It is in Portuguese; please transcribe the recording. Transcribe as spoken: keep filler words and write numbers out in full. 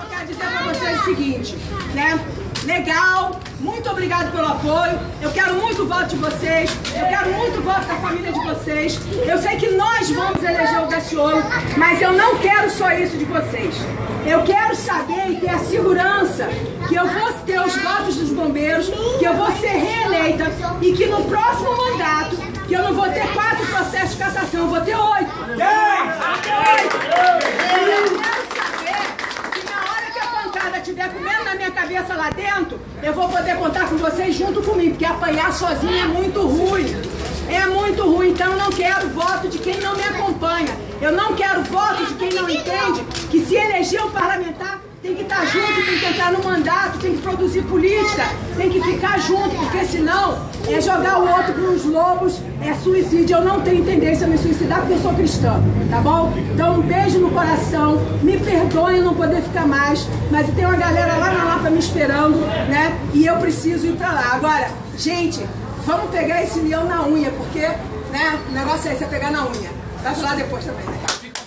só quero dizer pra vocês o seguinte, né? Legal, muito obrigado pelo apoio. Eu quero muito o voto de vocês. Eu quero muito o voto da família de vocês. Eu sei que nós vamos eleger o Daciolo, mas eu não quero só isso de vocês. Eu quero saber e ter a segurança que eu vou ter os votos dos bombeiros, que eu vou ser reeleita e que no próximo mandato, que eu não vou ter quatro processos de cassação, eu vou ter oito. Oito! E eu quero saber que na hora que a pancada estiver comendo na minha cabeça lá dentro, eu vou poder contar com vocês junto comigo, porque apanhar sozinha é muito ruim. É muito ruim, então eu não quero voto de quem não me acompanha. Eu não quero voto de quem não entende que se eleger um parlamentar tem que estar junto, tem que entrar no mandato, tem que produzir política, tem que ficar junto, porque senão é jogar o outro para os lobos, é suicídio. Eu não tenho tendência a me suicidar porque eu sou cristã, tá bom? Então um beijo no coração, me perdoem não poder ficar mais, mas tem uma galera lá na Lapa me esperando, né? E eu preciso ir para lá. Agora, gente, vamos pegar esse leão na unha, porque, né, o negócio é esse, é pegar na unha. Vai lá depois também, né?